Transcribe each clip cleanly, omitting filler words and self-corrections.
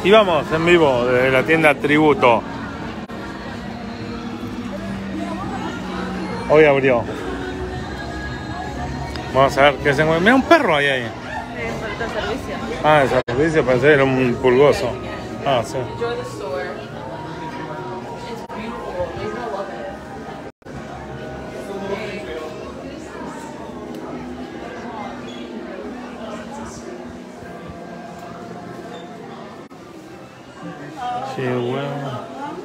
Y vamos en vivo desde la tienda Tributo. Hoy abrió. Vamos a ver qué se mueve. Mira un perro ahí. Falta servicio. Ah, el servicio pensé que era un pulgoso. Ah, sí. Sí, bueno.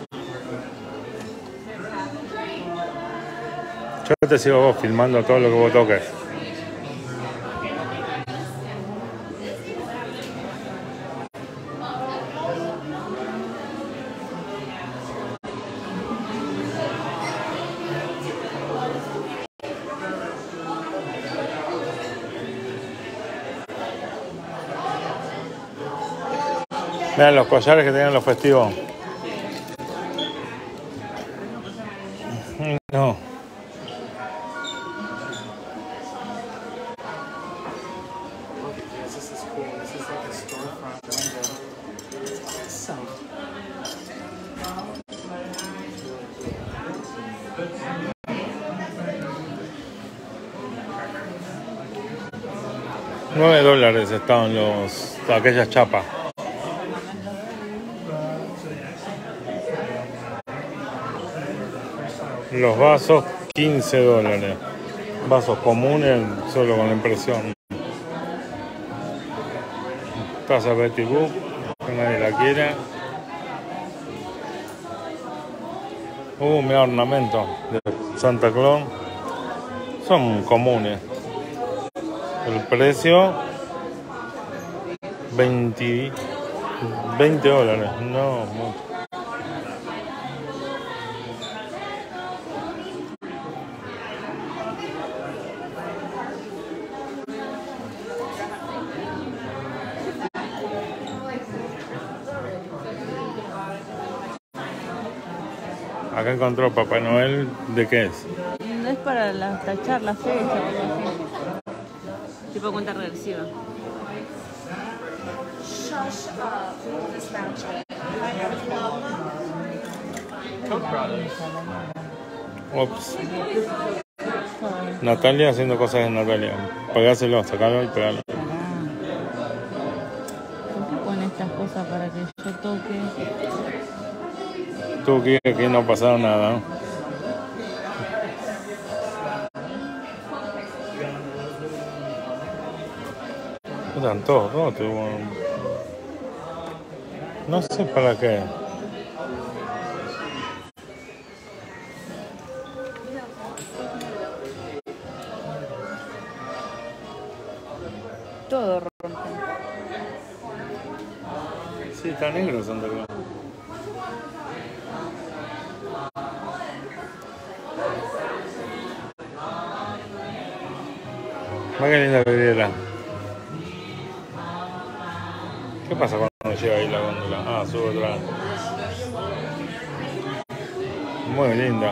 Yo te sigo vos filmando todo lo que vos toques. Vean los collares que tienen los festivos. No. $9 estaban aquellas chapas. Los vasos, $15. Vasos comunes, solo con la impresión. Taza Betty Boop, que nadie la quiere. Mira, ornamento de Santa Claus. Son comunes. El precio, $20. No, mucho. Acá encontró Papá Noel, ¿de qué es? No es para tachar la fecha o algo así. Tipo cuenta regresiva. Ops. Natalia haciendo cosas de Natalia. Pagáselo, sacalo y pegalo. ¿Por qué pone estas cosas para que yo toque? Tú quieres que no ha pasado nada. Están todos rotos. No sé para qué. Todo rompe. Sí, está negro Santa Claus. Mira qué linda vidriera. ¿Qué pasa cuando llega ahí la góndola? Ah, sube otra vez. Muy linda.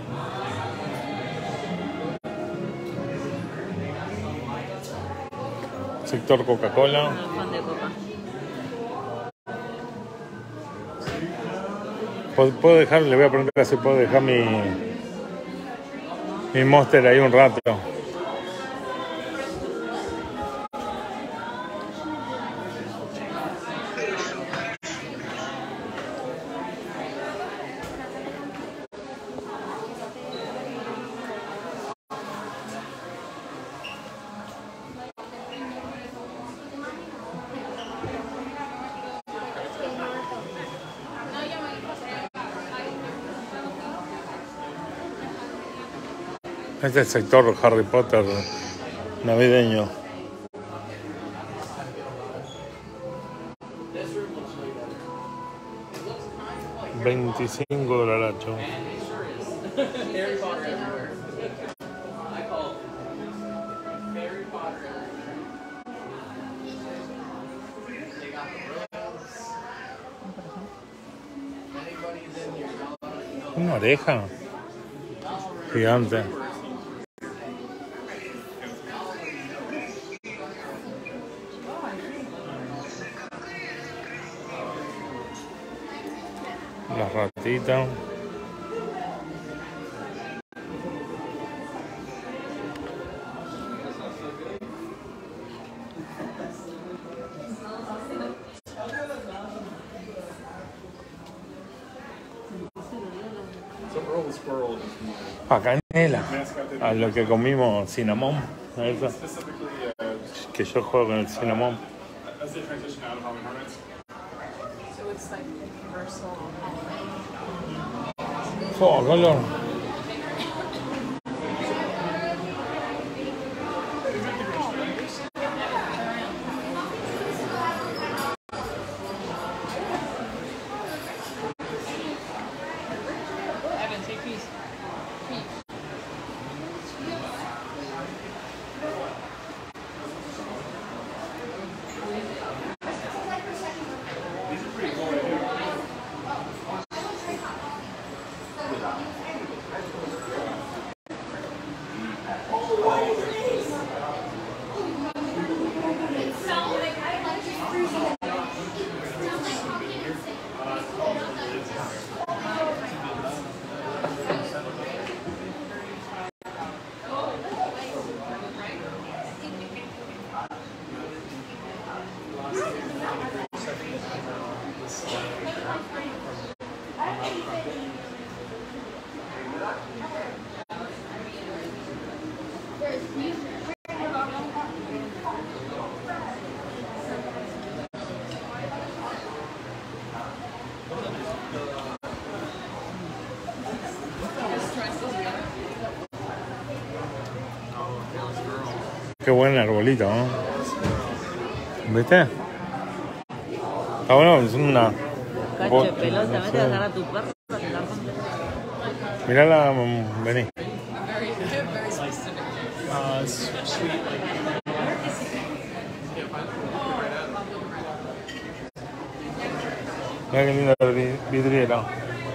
Sector Coca-Cola. Fan de coca. ¿Puedo dejar? Le voy a preguntar si puedo dejar mi Monster ahí un rato. Este es el sector Harry Potter navideño. $25. Una oreja gigante. Las ratitas. Canela. A lo que comimos cinnamon. A eso. Que yo juego con el cinnamon. Oh, color. Qué buen arbolito, ¿no? ¿Viste? Está bueno, es una... Cacho de pelota, vete a agarrar a tu perro. Mirala, vení. Mira qué linda vidriera.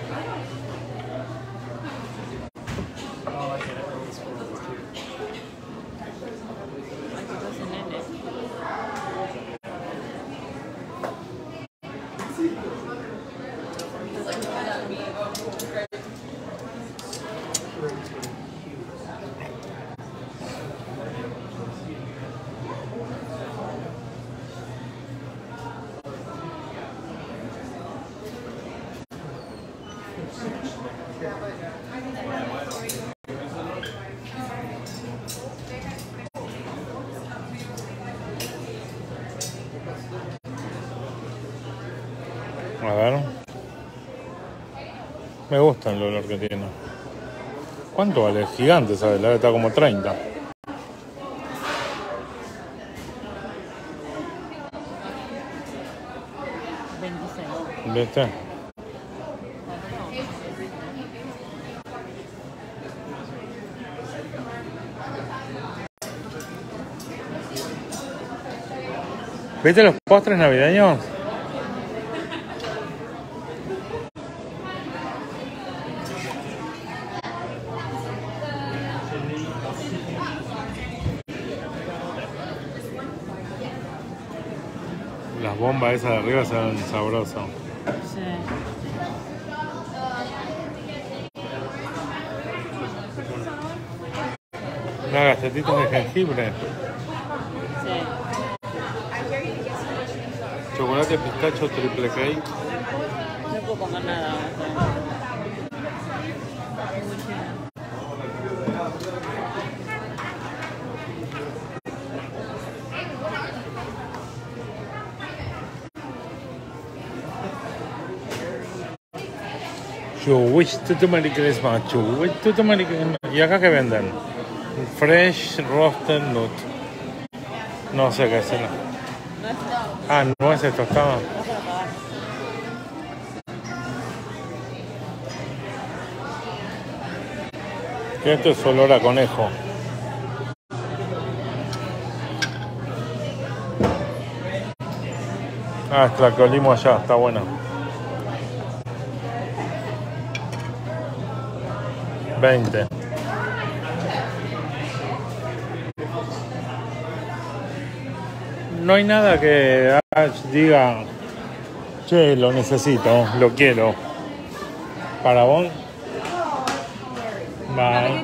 A ver. Me gusta el olor que tiene. ¿Cuánto vale? Es gigante, ¿sabes? La está como 30. ¿Viste? ¿Viste los postres navideños? Las bombas esas de arriba se ven sabrosas. Sí. Unas galletitas de jengibre. Sí. Chocolate pistacho triple cake. No puedo comer nada. Muy llena. Yo wish to tomar Christmas. Yo wish to tomar Christmas. ¿Y acá qué venden? Fresh roasted nut. No sé qué es eso. Ah, nueces tostadas. Esto es olor a conejo. Ah, es la que olimos allá, está buena. 20. No hay nada que diga, che, lo necesito, lo quiero. Parabón. Bye.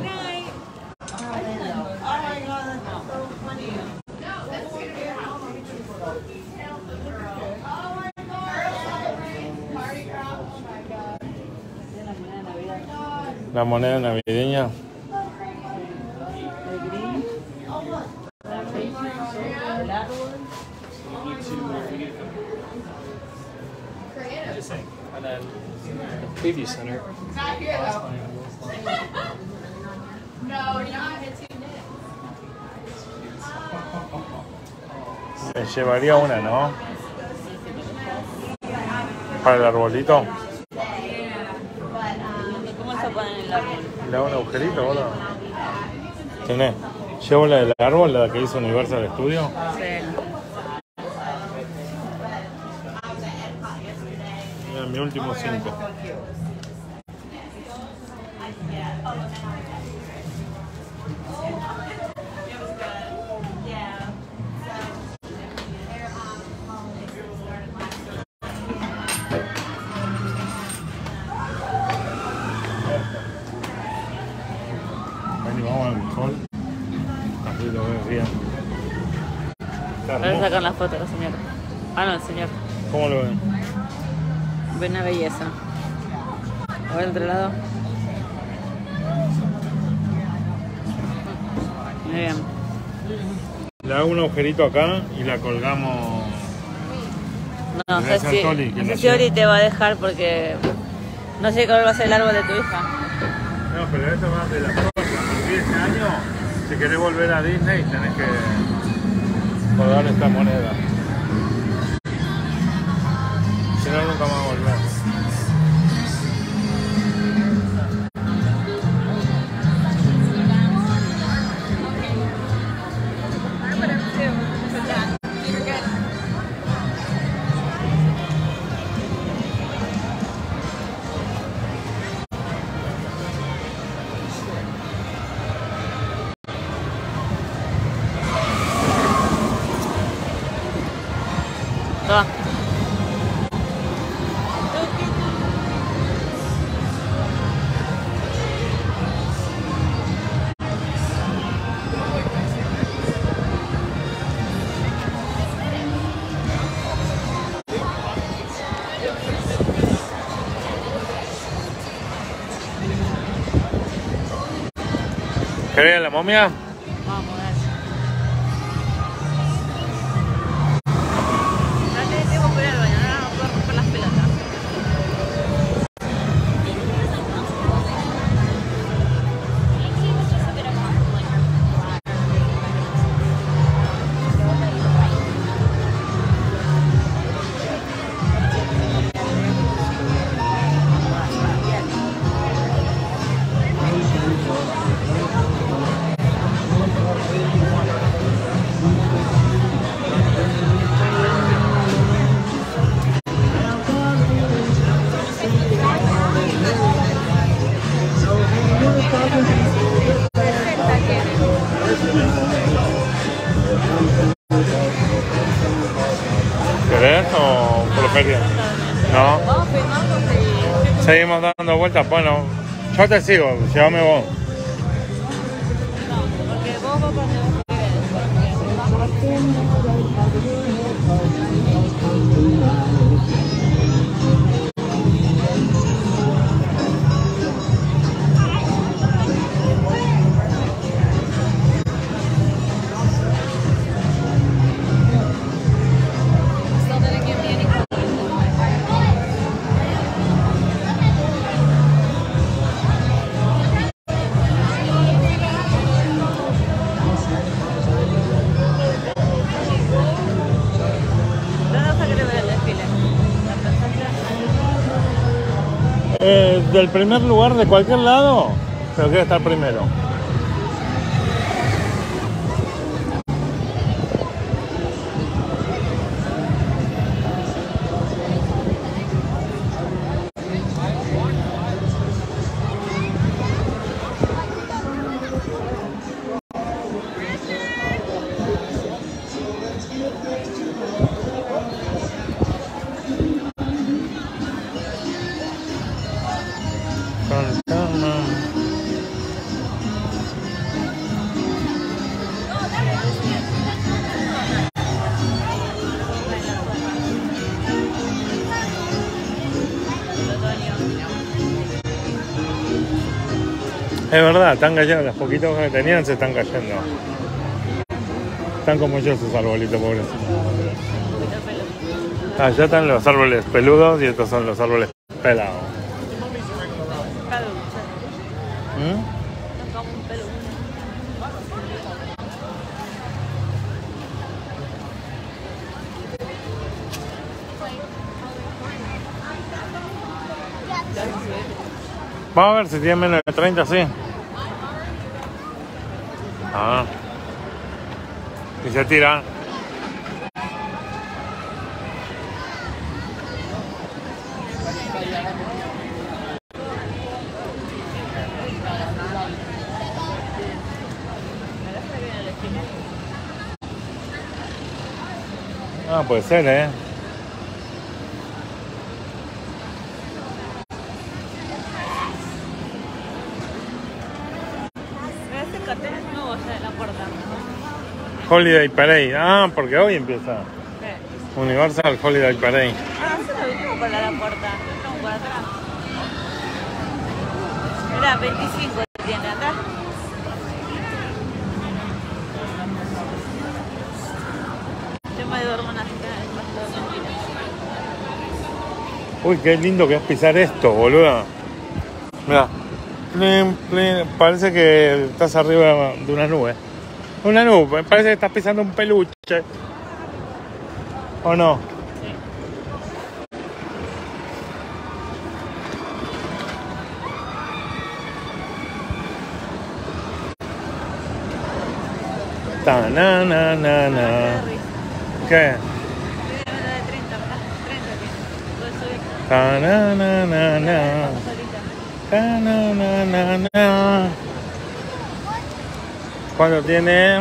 La moneda navideña. And then the preview center. Me llevaría una, ¿no? Para el arbolito. ¿Cómo se pone en el árbol? Le hago un agujerito, boludo. ¿Tenés? ¿Llevo la del árbol, la que hizo Universal Studio? Sí. Mira, mi último 5. Vení, vamos al sol. Así lo ves bien. Está Voy a hermoso. sacar la foto la señora. Ah, no, el señor. ¿Cómo lo ven? Ve una belleza. A ver, otro lado. Muy bien. Le hago un agujerito acá y la colgamos. No sé Gracias, si, Toli, que no sé nos si Ori lleva. te va a dejar porque no sé qué color va a ser el árbol de tu hija. No, pero esto va de la próxima. Porque este año, si querés volver a Disney, tenés que colgar esta moneda. Si no, nunca más volver. Toma. ¿Querés la momia? Vamos a ver. No te tengo que ir al baño, ahora no puedo romper las pelotas. ¿Querés o preferís? No. Vamos filmando y... Seguimos dando vueltas. Bueno, yo te sigo, llévame vos. Porque vos vas para donde vos quieres. Still didn't give me any ¿Dónde vas a querer ver el desfile? ¿La plaza? Del primer lugar de cualquier lado, pero quiero estar primero. verdad, están cayendo. Las poquitas hojas que tenían se están cayendo. Están como yo esos arbolitos, pobrecitos. Allá están los árboles peludos y estos son los árboles pelados. Vamos a ver si tiene menos de 30, sí. Ah. Y se tira. Ah, puede ser, ¿eh? Este cartel es nuevo ya de la puerta. Holiday Parade. Ah, porque hoy empieza. ¿Qué? Universal Holiday Parade. Ah, nosotros vinimos para la puerta. Entramos por atrás. Mirá, 25 tiene acá. Tema de hormonas. Uy, qué lindo que es pisar esto, boludo. Mira, parece que estás arriba de una nube. Una nube, parece que estás pisando un peluche. ¿O no? Sí. Ta na na na na. ¿Qué? Ta na na na na. Ta na na na na. ¿Cuánto tiene?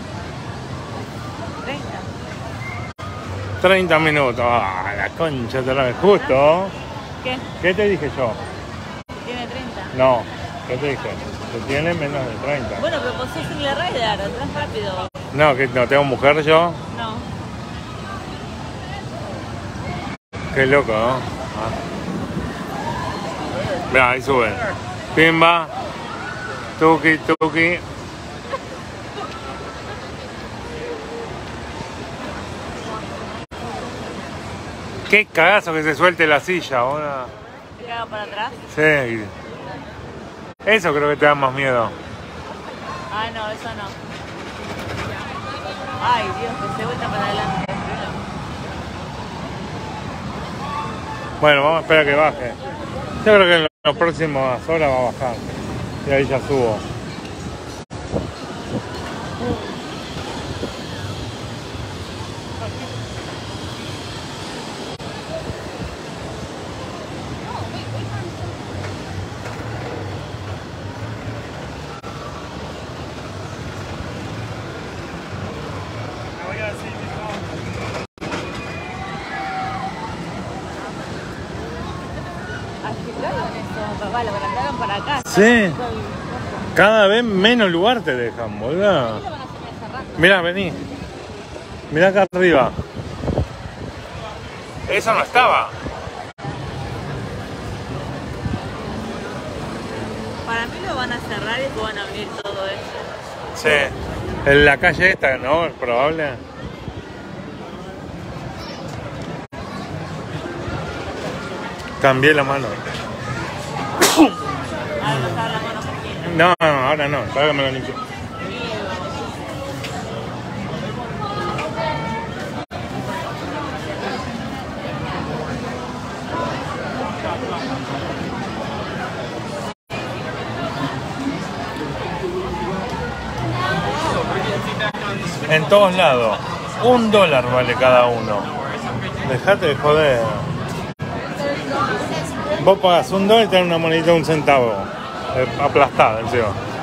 30 minutos. Ah, la concha te la ves. Justo. ¿Qué? ¿Qué te dije yo? ¿Tiene 30? No, ¿qué te dije? Que tiene menos de 30. Bueno, pero vos sos single rider, atrás rápido. No, que no tengo mujer yo. No. Qué loco, ¿no? Ah. Mira, ahí sube. Pimba. Tuki, tuki. Qué cagazo que se suelte la silla, ahora. ¿Te cago para atrás? Sí. Eso creo que te da más miedo. Ay, no, eso no. Ay, Dios, que se vuelta para adelante. Bueno, vamos a esperar que baje. Yo creo que en las próximas horas va a bajar. Y ahí ya subo. Papá, lo agrandaron para acá. Sí. Cada vez menos lugar te dejan, boludo. Mirá, vení. Mirá acá arriba. Eso no estaba. Para mí lo van a cerrar y van a abrir todo esto. Sí. En la calle esta, ¿no? Es probable. Cambié la mano. Ahora nos da la mano pequeña. No, ahora no. Todavía que me lo limpio. En todos lados. $1 vale cada uno. Dejate de joder. Vos pagás $1 y te dan una monedita de 1 centavo. Aplastada encima.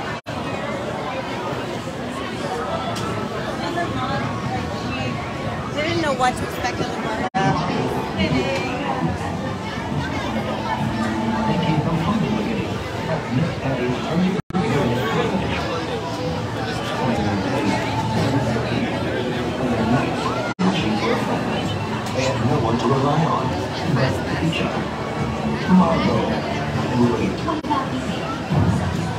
Didn't know what to expect of the market.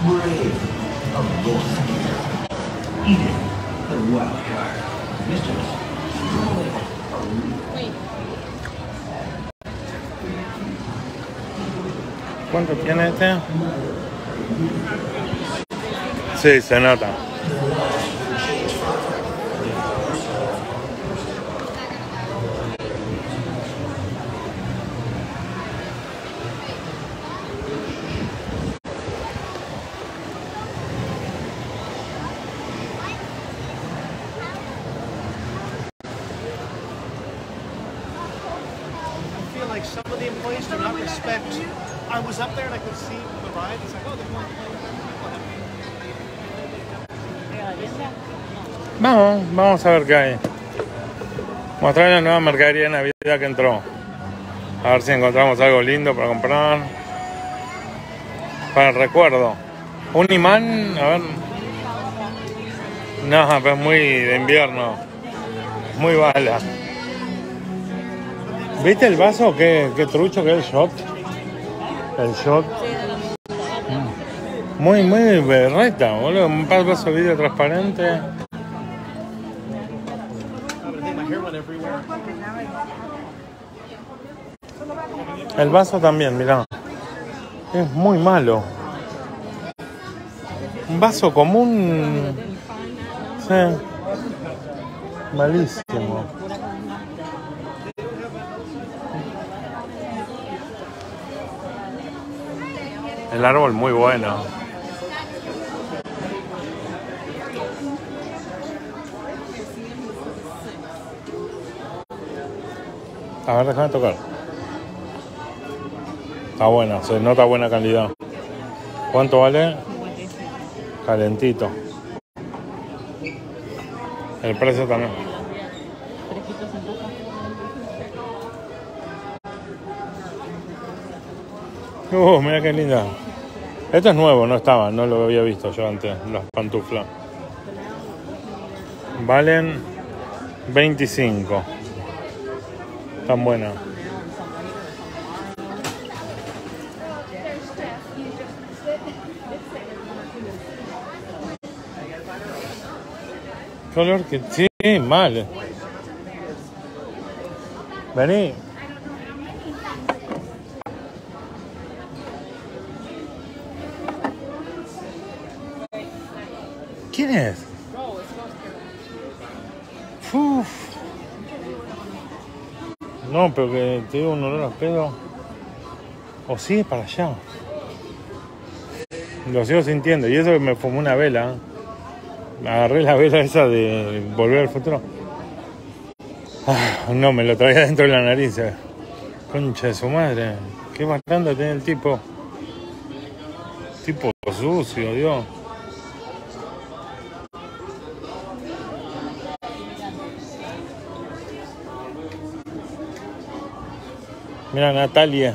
¿Cuánto tiene este? Sí, se nota. Like some of the employees do not respect. I was up there and I could see the ride. It's like, oh, they're going Vamos a ver qué hay. Mostrar la nueva mercadería de Navidad que entró. A ver si encontramos algo lindo para comprar. Para el recuerdo. Un imán, a ver. No, pero es muy de invierno. Muy bala. ¿Viste el vaso? Qué trucho que es el shot. El shot. Muy berreta, boludo. Un vaso de vidrio transparente. El vaso también, mirá. Es muy malo. Un vaso común. Sí. Malísimo. El árbol muy bueno. A ver, déjame tocar. Está buena, se nota buena calidad. ¿Cuánto vale? Calentito. El precio también. Mira qué linda. Esto es nuevo, no estaba, no lo había visto yo antes, las pantuflas. Valen 25. Están buenas. ¿Qué olor que sí, mal. Vení. ¿Quién es? Uf. No, pero que te digo un olor a pedo. O sigue para allá. Lo sigo sintiendo. Y eso que me fumé una vela. Agarré la vela esa de Volver al Futuro. No, me lo traía dentro de la nariz. Concha de su madre. Qué bastante tiene el tipo. Tipo sucio, Dios. Mira, Natalia.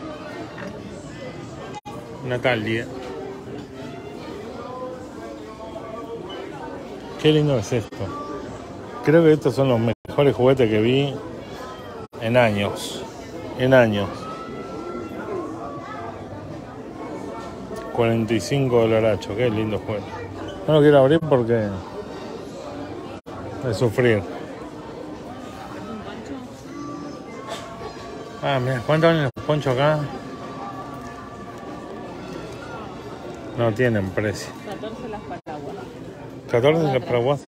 Qué lindo es esto. Creo que estos son los mejores juguetes que vi en años. 45 $, qué lindo juguete. No lo quiero abrir porque es sufrir. Mira, ¿cuánto valen los ponchos acá? No tienen precio. 14 las paraguas. 14 las paraguas.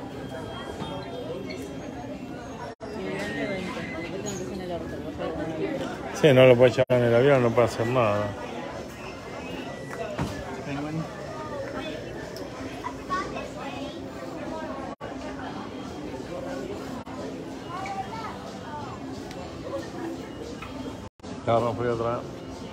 Sí, no lo puede echar en el avión, no puede hacer nada. Ahora me fui otra vez.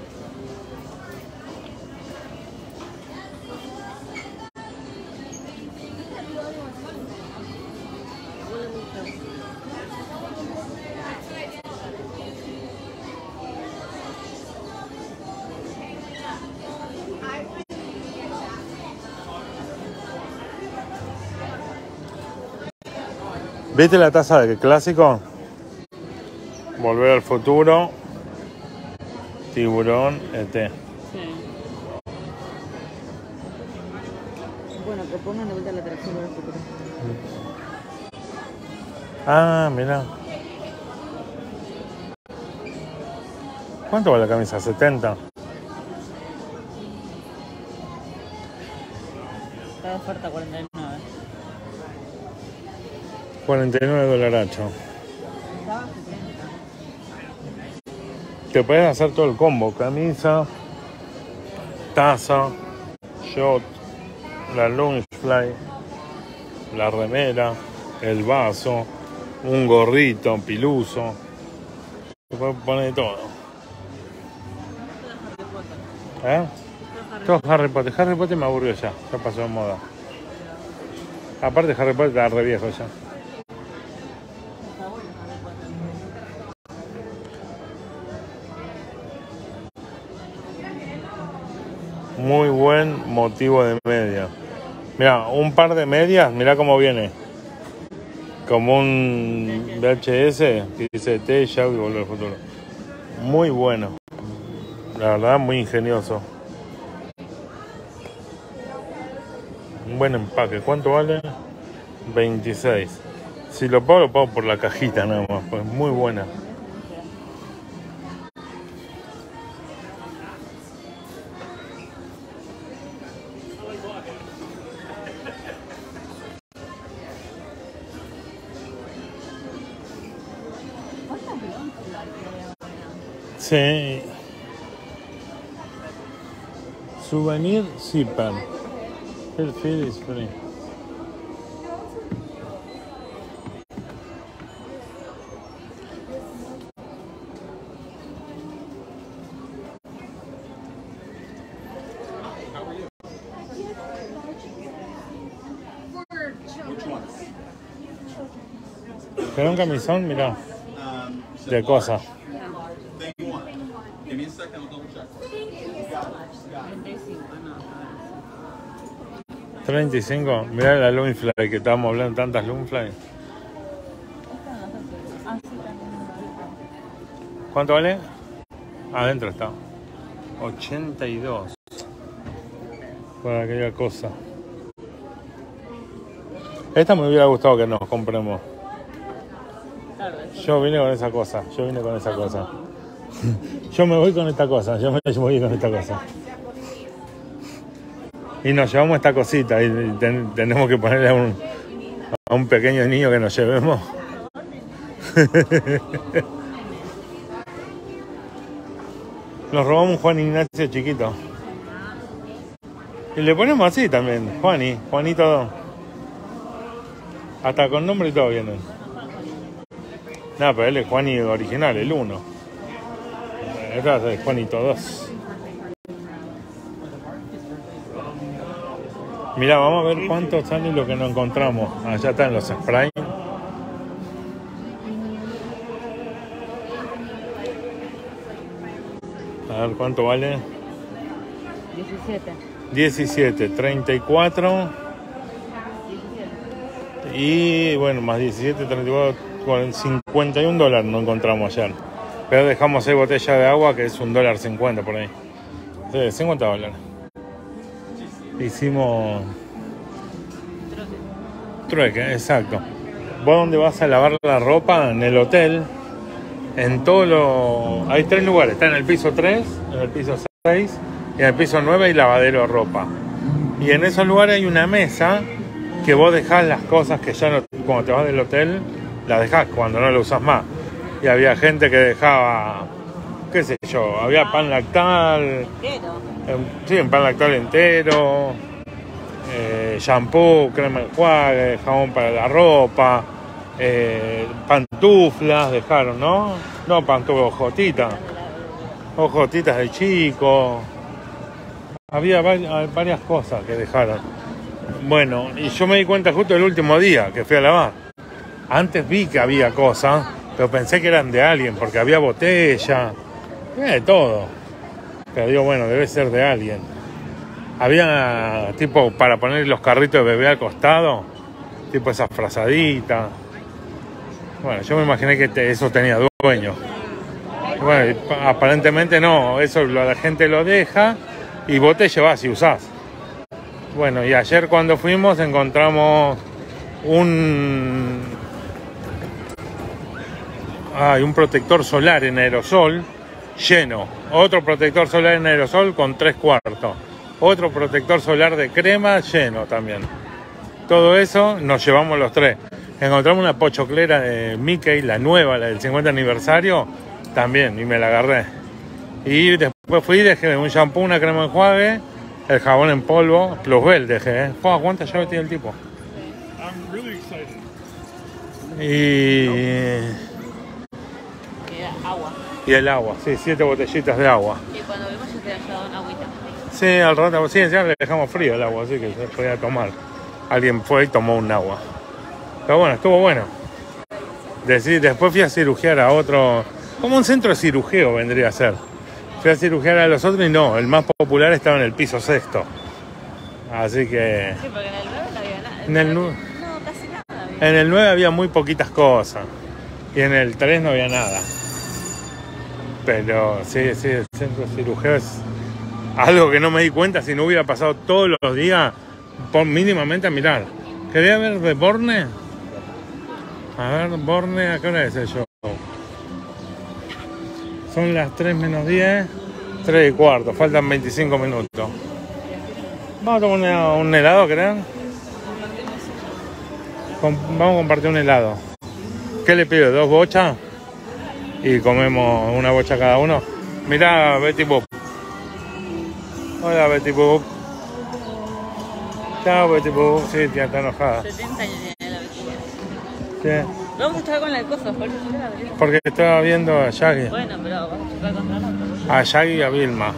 ¿Viste la taza de clásico? Volver al Futuro. Tiburón ET. Sí. Que pongan de vuelta la atracción del futuro. Ah, mira. ¿Cuánto vale la camisa? 70. Está de oferta 49. 49 dolaracho. Estaba 70. Te puedes hacer todo el combo. Camisa, taza, shot, la lunch fly, la remera, el vaso, un gorrito, piluso. Se puede poner todo. ¿Eh? Todo Harry Potter. Harry Potter me aburrió ya pasó de moda. Aparte Harry Potter está re viejo ya. Muy buen motivo de media. Mira, un par de medias, mira cómo viene. Como un VHS que dice T, Shout y Volver al Futuro. Muy bueno. La verdad, muy ingenioso. Un buen empaque. ¿Cuánto vale? 26. Si lo pago por la cajita nada más. Pues muy buena. Sí. Souvenir zipper. El feed is free. ¿Querés un camisón? Mirá. De cosas. 35. Mirá la Lumifly que estábamos hablando, tantas Lumifly. ¿Cuánto vale? Adentro está. 82. Para aquella cosa. Esta me hubiera gustado que nos compremos. Yo vine con esa cosa. Yo me voy con esta cosa. Y nos llevamos esta cosita y tenemos que ponerle a un pequeño niño que nos llevemos. Nos robamos un Juan Ignacio chiquito. Y le ponemos así también, Juanito 2. Hasta con nombre y todo vienen. No, pero él es Juani original, el 1. Este es Juanito 2. Mirá, vamos a ver cuánto sale lo que nos encontramos. Allá están los sprays. A ver cuánto vale. 17, 34. Y bueno, más 17, 34, 51 dólares nos encontramos ayer. Pero dejamos ahí botella de agua que es $1.50 por ahí. Sí, 50 dólares. Hicimos trueque, exacto. Vos donde vas a lavar la ropa, en el hotel, en todo lo... Hay 3 lugares, está en el piso 3, en el piso 6 y en el piso 9 hay lavadero de ropa. Y en esos lugares hay una mesa que vos dejás las cosas que ya no, cuando te vas del hotel, las dejás cuando no las usas más. Y había gente que dejaba, qué sé yo, había pan lactal. Sí, un pan lactal entero, shampoo, crema de enjuague, jabón para la ropa, pantuflas dejaron, ¿no? No, pantuflas, hojotitas de chico. Había varias cosas que dejaron. Bueno, y yo me di cuenta justo el último día que fui a lavar. Antes vi que había cosas, pero pensé que eran de alguien, porque había botella, de todo. Pero digo, bueno, debe ser de alguien. Había tipo para poner los carritos de bebé al costado, tipo esa frazadita. Bueno, yo me imaginé que eso tenía dueño. Bueno, aparentemente no, eso la gente lo deja y vos te llevas y usás. Bueno, y ayer cuando fuimos encontramos un protector solar en aerosol lleno. Otro protector solar en aerosol con 3/4. Otro protector solar de crema lleno también. Todo eso nos llevamos los 3. Encontramos una pochoclera de Mickey, la nueva, la del 50 aniversario, también, y me la agarré. Y después fui y dejé un shampoo, una crema de enjuague, el jabón en polvo, Plusbel dejé. ¿Cuántas llaves tiene el tipo? I'm really excited. Agua. Y el agua, sí, 7 botellitas de agua. Y cuando vimos yo te había llevado una agüita. Sí, al rato, sí, ya le dejamos frío el agua, así que se podía tomar. Alguien fue y tomó un agua. Pero bueno, estuvo bueno. Después fui a cirugiar a otro, como un centro de cirugeo vendría a ser. Fui a cirugiar a los otros y no, el más popular estaba en el piso 6º. Así que... Sí, porque en el 9 no había nada. En el No, casi nada había. En el 9 había muy poquitas cosas. Y en el 3 no había nada. Pero sí, el centro de cirugeo es algo que no me di cuenta si no hubiera pasado todos los días mínimamente a mirar. ¿Quería ver de Borne? A ver, Borne, ¿a qué hora es el show? Son las 3 menos 10, 3 y cuarto, faltan 25 minutos. Vamos a tomar un helado, ¿creen? Vamos a compartir un helado. ¿Qué le pido? ¿2 bochas? Y comemos una bocha cada uno. Mirá, Betty Boop. Hola, Betty Boop. Chao, Betty Boop. Sí, tía, está enojada. 70 años tiene la vecina. ¿Qué? Vamos a chocar con la cosa, por eso yo la abrí. Porque estaba viendo a Shaggy. Bueno, pero vamos a chocar contra la otra. A Shaggy y a Vilma.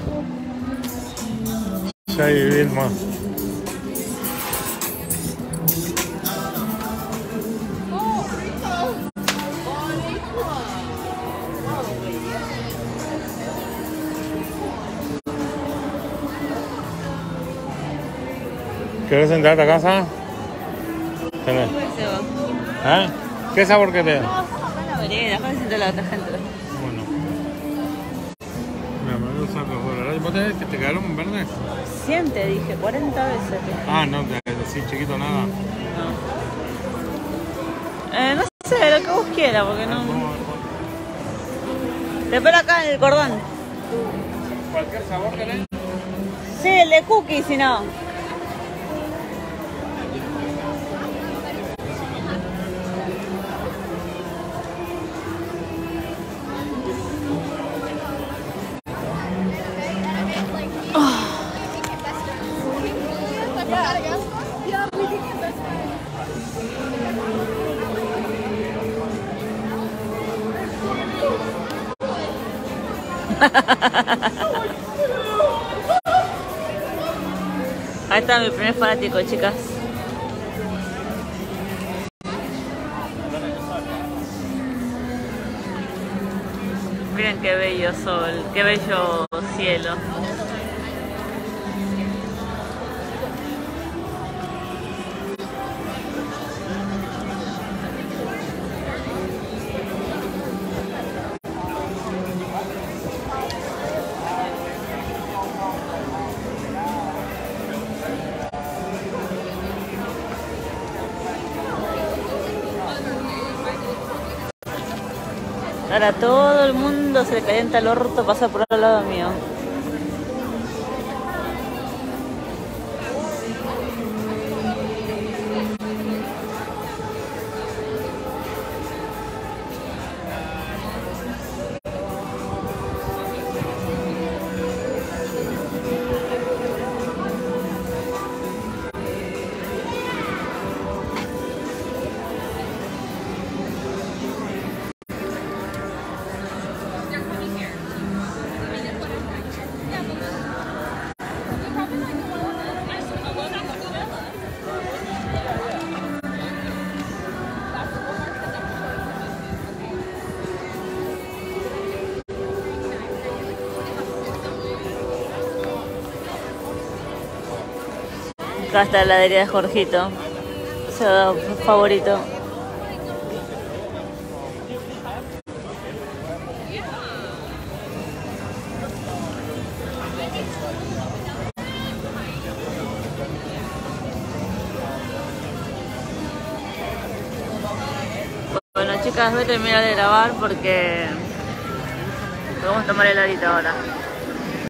Shaggy y Vilma. ¿Querés entrarte a casa? Tenés. ¿Eh? ¿Qué sabor querés? No, estamos acá en la vereda, acá se sienta la otra gente. Bueno. Mira, me voy a usar los dólares. ¿Vos tenés que te quedaron verdes? 100 te dije, 40 veces. Ah, no, sí, chiquito, nada. No sé, lo que vos quieras, porque no... Te espero acá en el cordón. ¿Cualquier sabor querés? Sí, el de cookie, si no. Ahí está mi primer fanático, chicas. Miren qué bello sol, qué bello cielo. Ahora todo el mundo se le calienta el orto pasar por al lado mío. Acá está la heladería de Jorgito, su favorito. chicas, voy a terminar de grabar porque vamos a tomar heladito ahora.